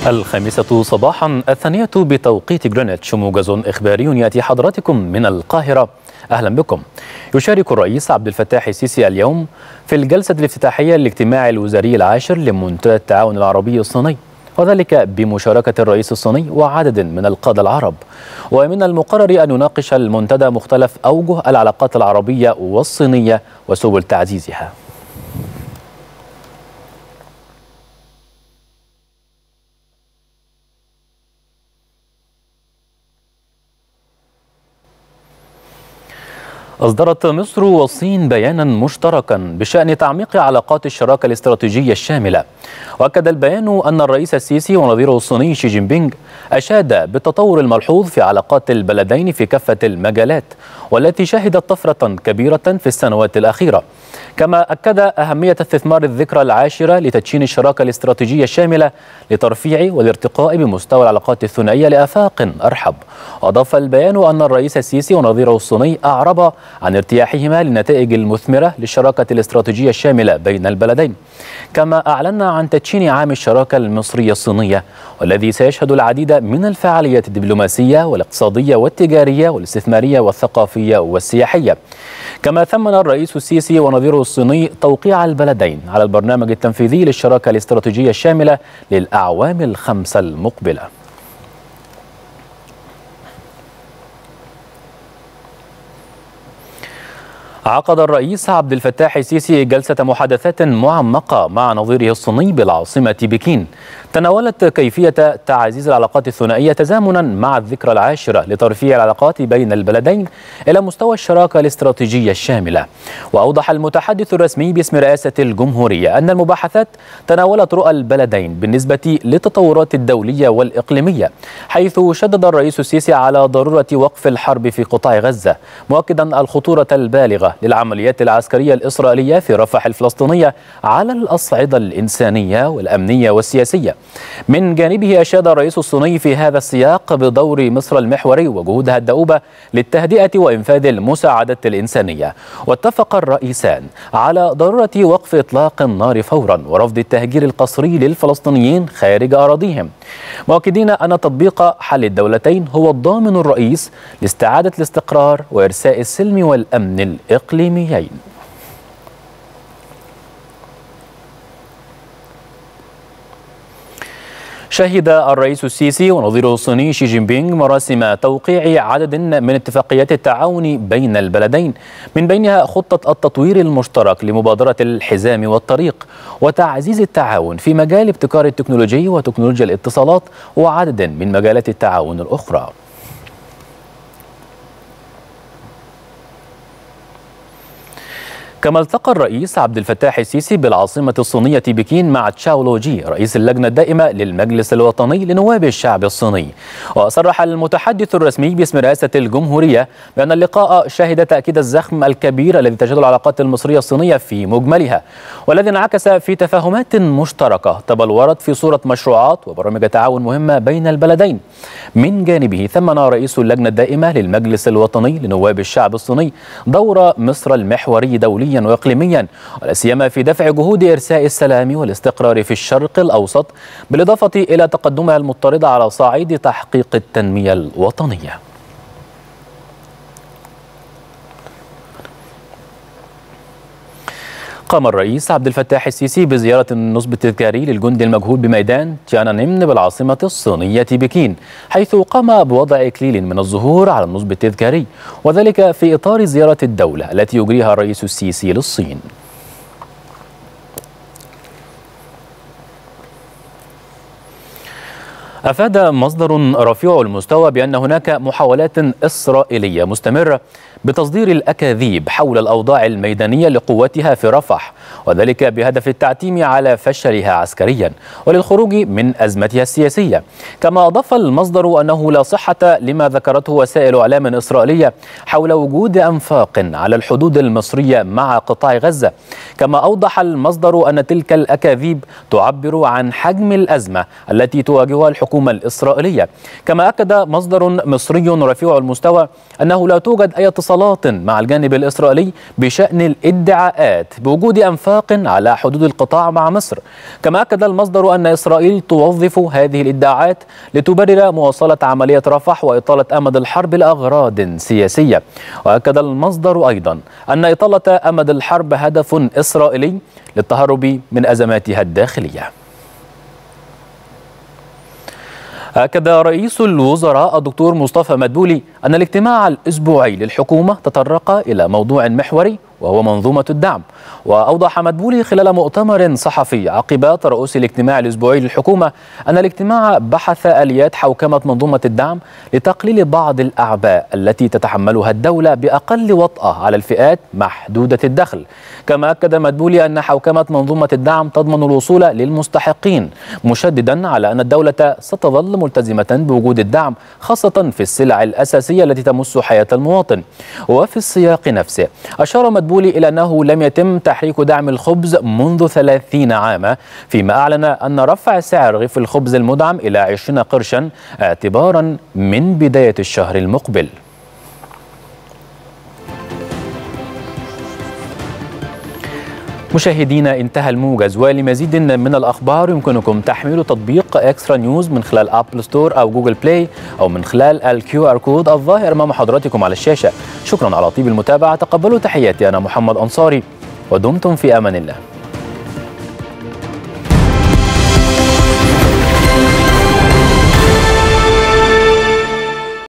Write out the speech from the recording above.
الخامسة صباحا، الثانية بتوقيت جرينتش، موجز إخباري يأتي حضراتكم من القاهرة. أهلا بكم. يشارك الرئيس عبد الفتاح السيسي اليوم في الجلسة الافتتاحية للاجتماع الوزاري العاشر لمنتدى التعاون العربي الصيني، وذلك بمشاركة الرئيس الصيني وعدد من القادة العرب. ومن المقرر أن يناقش المنتدى مختلف أوجه العلاقات العربية والصينية وسبل تعزيزها. أصدرت مصر والصين بيانا مشتركا بشأن تعميق علاقات الشراكة الاستراتيجية الشاملة. وأكد البيان أن الرئيس السيسي ونظيره الصيني شي جين بينغ أشاد بالتطور الملحوظ في علاقات البلدين في كافة المجالات، والتي شهدت طفرة كبيرة في السنوات الأخيرة. كما أكد أهمية استثمار الذكرى العاشرة لتدشين الشراكة الاستراتيجية الشاملة لترفيع والارتقاء بمستوى العلاقات الثنائية لآفاق أرحب. وأضاف البيان أن الرئيس السيسي ونظيره الصيني أعربا عن ارتياحهما للنتائج المثمرة للشراكة الاستراتيجية الشاملة بين البلدين. كما أعلن عن تدشين عام الشراكة المصرية الصينية، والذي سيشهد العديد من الفعاليات الدبلوماسية والاقتصادية والتجارية والاستثمارية والثقافية والسياحية. كما ثمن الرئيس السيسي ونظيره الصيني توقيع البلدين على البرنامج التنفيذي للشراكة الاستراتيجية الشاملة للأعوام الخمسة المقبلة. عقد الرئيس عبد الفتاح السيسي جلسة محادثات معمقة مع نظيره الصيني بالعاصمة بكين، تناولت كيفية تعزيز العلاقات الثنائية تزامنا مع الذكرى العاشرة لترفيع العلاقات بين البلدين إلى مستوى الشراكة الاستراتيجية الشاملة. وأوضح المتحدث الرسمي باسم رئاسة الجمهورية أن المباحثات تناولت رؤى البلدين بالنسبة للتطورات الدولية والإقليمية، حيث شدد الرئيس السيسي على ضرورة وقف الحرب في قطاع غزة، مؤكدا الخطورة البالغة للعمليات العسكرية الإسرائيلية في رفح الفلسطينية على الأصعدة الإنسانية والأمنية والسياسية. من جانبه أشاد الرئيس الصيني في هذا السياق بدور مصر المحوري وجهودها الدؤوبة للتهدئة وإنفاذ المساعدات الإنسانية. واتفق الرئيسان على ضرورة وقف إطلاق النار فورا ورفض التهجير القسري للفلسطينيين خارج أراضيهم، مؤكدين أن تطبيق حل الدولتين هو الضامن الرئيس لاستعادة الاستقرار وإرساء السلم والأمن الإقليميين. شهد الرئيس السيسي ونظيره الصيني شي جين بينغ مراسم توقيع عدد من اتفاقيات التعاون بين البلدين، من بينها خطة التطوير المشترك لمبادرة الحزام والطريق، وتعزيز التعاون في مجال الابتكار التكنولوجي وتكنولوجيا الاتصالات وعدد من مجالات التعاون الأخرى. كما التقى الرئيس عبد الفتاح السيسي بالعاصمة الصينية بكين مع تشاو لو جي رئيس اللجنة الدائمة للمجلس الوطني لنواب الشعب الصيني. وصرح المتحدث الرسمي باسم رئاسة الجمهورية بأن اللقاء شهد تأكيد الزخم الكبير الذي تشهده العلاقات المصرية الصينية في مجملها، والذي انعكس في تفاهمات مشتركة تبلورت في صورة مشروعات وبرامج تعاون مهمة بين البلدين. من جانبه ثمن رئيس اللجنة الدائمة للمجلس الوطني لنواب الشعب الصيني دور مصر المحوري دوليا وإقليميا، ولا سيما في دفع جهود إرساء السلام والاستقرار في الشرق الأوسط، بالإضافة إلى تقدمها المضطرد على صعيد تحقيق التنمية الوطنية. قام الرئيس عبد الفتاح السيسي بزيارة النصب التذكاري للجندي المجهول بميدان تيانانمن بالعاصمة الصينية بكين، حيث قام بوضع إكليل من الزهور على النصب التذكاري، وذلك في إطار زيارة الدولة التي يجريها الرئيس السيسي للصين. أفاد مصدر رفيع المستوى بأن هناك محاولات إسرائيلية مستمرة بتصدير الأكاذيب حول الأوضاع الميدانية لقواتها في رفح، وذلك بهدف التعتيم على فشلها عسكريا وللخروج من أزمتها السياسية. كما أضاف المصدر أنه لا صحة لما ذكرته وسائل إعلام إسرائيلية حول وجود أنفاق على الحدود المصرية مع قطاع غزة. كما أوضح المصدر أن تلك الأكاذيب تعبر عن حجم الأزمة التي تواجهها الحكومة الحكومة الإسرائيلية. كما أكد مصدر مصري رفيع المستوى أنه لا توجد أي اتصالات مع الجانب الإسرائيلي بشأن الادعاءات بوجود أنفاق على حدود القطاع مع مصر. كما أكد المصدر أن إسرائيل توظف هذه الادعاءات لتبرر مواصلة عملية رفح وإطالة أمد الحرب لأغراض سياسية. وأكد المصدر أيضا أن إطالة أمد الحرب هدف إسرائيلي للتهرب من أزماتها الداخلية. أكد رئيس الوزراء الدكتور مصطفى مدبولي أن الاجتماع الأسبوعي للحكومة تطرق إلى موضوع محوري وهو منظومة الدعم. وأوضح مدبولي خلال مؤتمر صحفي عقب ترأس الاجتماع الأسبوعي للحكومة أن الاجتماع بحث آليات حوكمة منظومة الدعم لتقليل بعض الأعباء التي تتحملها الدولة بأقل وطأة على الفئات محدودة الدخل. كما أكد مدبولي أن حوكمة منظومة الدعم تضمن الوصول للمستحقين، مشددا على أن الدولة ستظل ملتزمة بوجود الدعم خاصة في السلع الأساسية التي تمس حياة المواطن. وفي السياق نفسه أشار مدبولي إلى أنه لم يتم تحريك دعم الخبز منذ 30 عاما، فيما أعلن أن رفع سعر رغيف الخبز المدعم إلى 20 قرشا اعتبارا من بداية الشهر المقبل. مشاهدينا، انتهى الموجز، ولمزيد من الأخبار يمكنكم تحميل تطبيق إكسترا نيوز من خلال أبل ستور أو جوجل بلاي أو من خلال الQR كود الظاهر أمام حضراتكم على الشاشة. شكرا على طيب المتابعة، تقبلوا تحياتي، أنا محمد أنصاري، ودمتم في أمان الله.